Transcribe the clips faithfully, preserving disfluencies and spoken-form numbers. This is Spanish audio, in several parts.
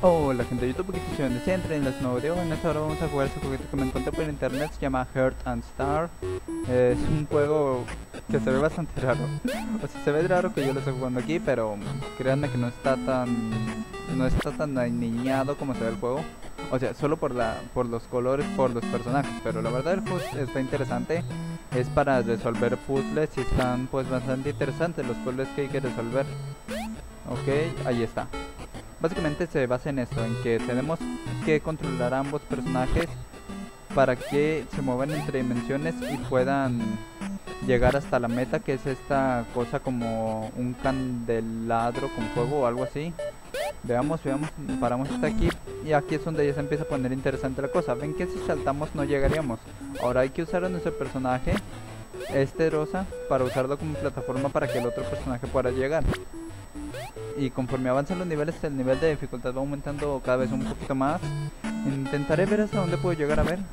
Hola gente de YouTube, aquí estoy siempre en este nuevo video. En esta hora vamos a jugar este juguete que me encontré por internet, se llama Heart and Star. Eh, es un juego que se ve bastante raro. O sea, se ve raro que yo lo esté jugando aquí, pero créanme que no está tan no está tan aniñado como se ve el juego. O sea, solo por la por los colores, por los personajes, pero la verdad el juego está interesante. Es para resolver puzzles y están pues bastante interesantes los puzzles que hay que resolver. Ok, ahí está. Básicamente se basa en esto, en que tenemos que controlar a ambos personajes para que se muevan entre dimensiones y puedan llegar hasta la meta, que es esta cosa como un candelabro con fuego o algo así. Veamos, veamos, paramos hasta aquí y aquí es donde ya se empieza a poner interesante la cosa. Ven que si saltamos no llegaríamos. Ahora hay que usar a nuestro personaje, este rosa, para usarlo como plataforma para que el otro personaje pueda llegar. Y conforme avanzan los niveles, el nivel de dificultad va aumentando cada vez un poquito más. Intentaré ver hasta dónde puedo llegar a ver.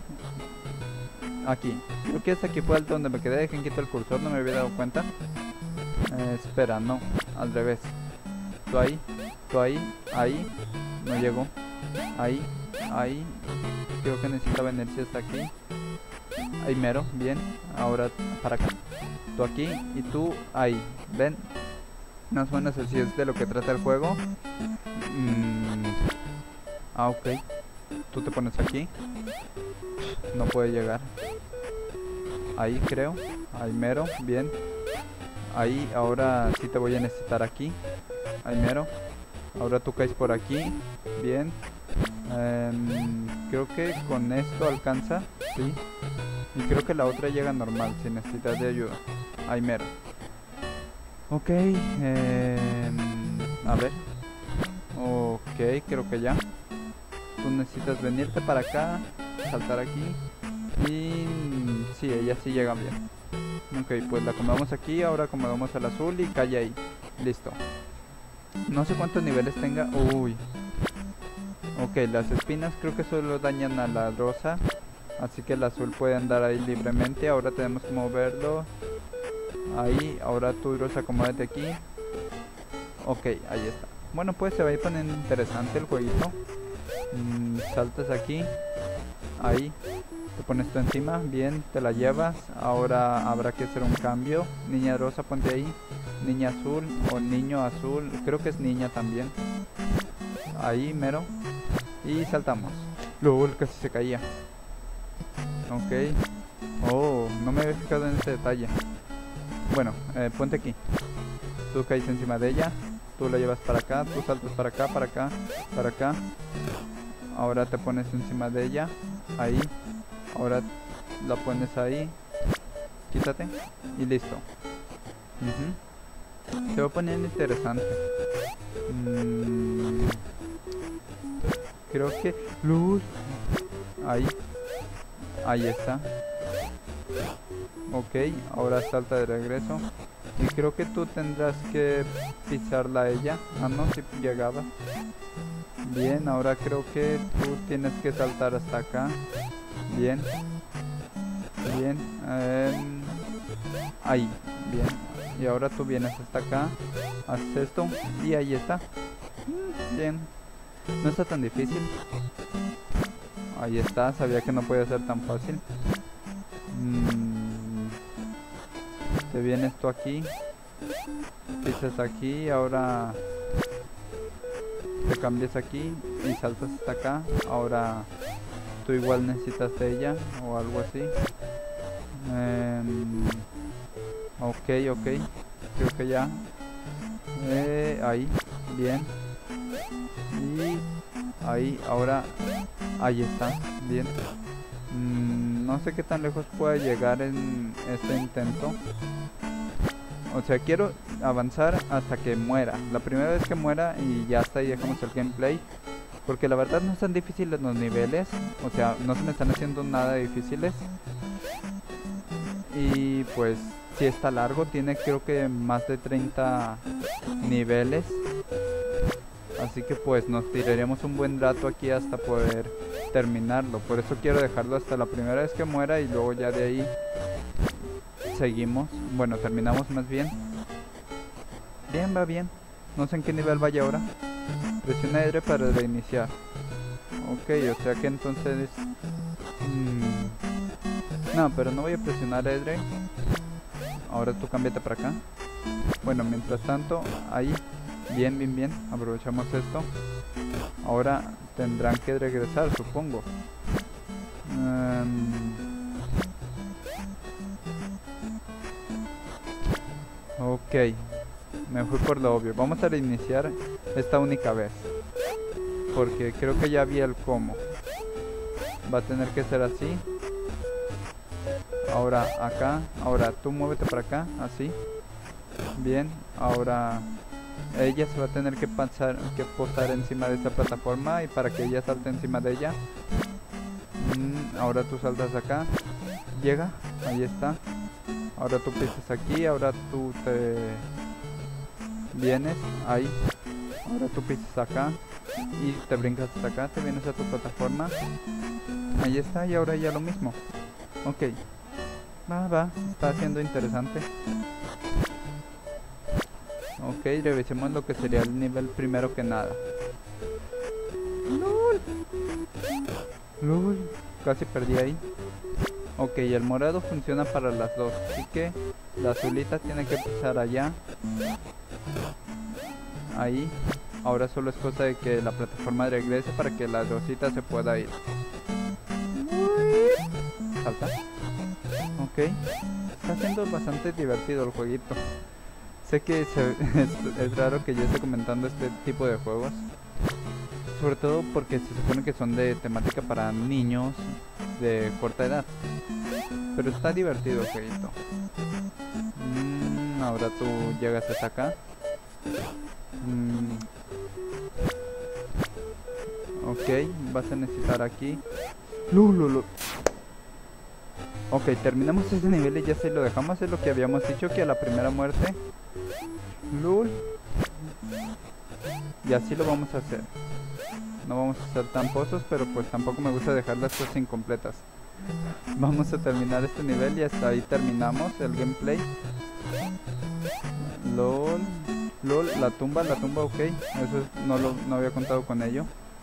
Aquí, creo que hasta aquí fue alto donde me quedé. Dejen quito el cursor, no me había dado cuenta. eh, Espera, no, al revés. Tú ahí, tú ahí, ahí. No llegó. Ahí, ahí. Creo que necesita venirse hasta aquí. Ahí mero, bien. Ahora para acá. Tú aquí y tú ahí. Ven. Más o menos así es de lo que trata el juego. mm. Ah, ok. Tú te pones aquí. No puede llegar. Ahí creo. Ahí mero, bien. Ahí, ahora sí te voy a necesitar aquí. Ahí mero. Ahora tú caes por aquí. Bien. um, Creo que con esto alcanza. Sí. Y creo que la otra llega normal si necesitas de ayuda. Ahí mero. Ok, eh, a ver. Ok, creo que ya. Tú necesitas venirte para acá, saltar aquí. Y sí, ella sí llega bien. Ok, pues la acomodamos aquí, ahora acomodamos al azul y cae ahí. Listo. No sé cuántos niveles tenga. Uy. Ok, las espinas creo que solo dañan a la rosa. Así que el azul puede andar ahí libremente. Ahora tenemos que moverlo. Ahí, ahora tú rosa, acomódate aquí. Ok, ahí está. Bueno, pues se va a ir poniendo interesante el jueguito. mm, Saltas aquí. Ahí. Te pones tú encima. Bien, te la llevas. Ahora habrá que hacer un cambio. Niña rosa, ponte ahí. Niña azul o niño azul. Creo que es niña también. Ahí, mero. Y saltamos. Luego casi se caía. Ok. Oh, no me había fijado en ese detalle. Bueno, eh, ponte aquí. Tú caes encima de ella. Tú la llevas para acá. Tú saltas para acá, para acá, para acá. Ahora te pones encima de ella. Ahí. Ahora la pones ahí. Quítate. Y listo. Uh-huh. Se va poniendo interesante. Mm, creo que... Luz. Ahí. Ahí está. Ok, ahora salta de regreso. Y creo que tú tendrás que pisarla a ella. Ah, no, si llegaba. Bien, ahora creo que tú tienes que saltar hasta acá. Bien. Bien. Eh, ahí, bien. Y ahora tú vienes hasta acá. Haces esto. Y ahí está. Bien. No está tan difícil. Ahí está, sabía que no podía ser tan fácil. Mm. Te vienes tú aquí, pisas aquí, ahora te cambias aquí y saltas hasta acá. Ahora tú igual necesitas de ella o algo así. Um, ok, ok, creo que ya. Eh, ahí, bien. Y ahí, ahora, ahí está, bien. Mm, no sé qué tan lejos pueda llegar en este intento. O sea, quiero avanzar hasta que muera. La primera vez que muera y ya está, y dejamos el gameplay. Porque la verdad no están difíciles los niveles. O sea, no se me están haciendo nada difíciles. Y pues sí está largo. Tiene creo que más de treinta niveles. Así que pues nos tiraríamos un buen rato aquí hasta poder terminarlo. Por eso quiero dejarlo hasta la primera vez que muera y luego ya de ahí seguimos. Bueno, terminamos más bien. Bien, va bien. No sé en qué nivel vaya ahora. Presiona R para reiniciar. Ok, o sea que entonces... mmm, no, pero no voy a presionar R. Ahora tú cámbiate para acá. Bueno, mientras tanto, ahí. Bien, bien, bien. Aprovechamos esto. Ahora tendrán que regresar, supongo. Um, ok. Me fui por lo obvio. Vamos a reiniciar esta única vez. Porque creo que ya vi el cómo. Va a tener que ser así. Ahora acá. Ahora tú muévete para acá. Así. Bien. Ahora ella se va a tener que pasar, que posar encima de esta plataforma. Y para que ella salte encima de ella. Mm, ahora tú saltas acá. Llega. Ahí está. Ahora tú pisas aquí. Ahora tú te... vienes. Ahí. Ahora tú pisas acá. Y te brincas hasta acá. Te vienes a tu plataforma. Ahí está. Y ahora ya lo mismo. Ok. Va, va. Está siendo interesante. Ok, revisemos lo que sería el nivel primero que nada. ¡Lol! ¡Lol! Casi perdí ahí. Ok, el morado funciona para las dos. Así que la azulita tiene que pisar allá. Ahí. Ahora solo es cosa de que la plataforma regrese para que la rosita se pueda ir. Salta. Ok. Está siendo bastante divertido el jueguito. Sé que se, es, es raro que yo esté comentando este tipo de juegos. Sobre todo porque se supone que son de temática para niños de corta edad. Pero está divertido el jueguito. Mm, ahora tú llegas hasta acá. Mm. Ok, vas a necesitar aquí. Lululu. Ok, terminamos este nivel y ya se lo dejamos. Es lo que habíamos dicho, que a la primera muerte. Lul. Y así lo vamos a hacer. No vamos a hacer tan pozos, pero pues tampoco me gusta dejar las cosas incompletas. Vamos a terminar este nivel y hasta ahí terminamos el gameplay. Lol. Lol, la tumba, la tumba, ok. Eso es, no, lo, no había contado con ello.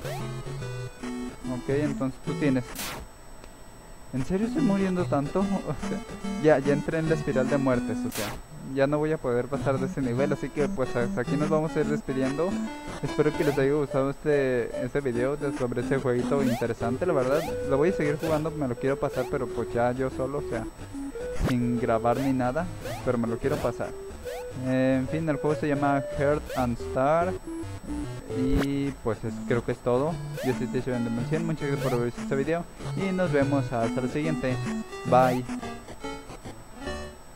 Ok, entonces tú tienes... ¿En serio estoy muriendo tanto? O sea, ya, ya entré en la espiral de muertes, o sea, ya no voy a poder pasar de ese nivel, así que pues hasta aquí nos vamos a ir despidiendo. Espero que les haya gustado este, este video de, sobre este jueguito interesante, la verdad. Lo voy a seguir jugando, me lo quiero pasar, pero pues ya yo solo, o sea, sin grabar ni nada, pero me lo quiero pasar. Eh, en fin, el juego se llama Heart and Star. Y pues es, creo que es todo. Yo soy T C Dimension, muchas gracias por haber visto este video y nos vemos hasta el siguiente. Bye.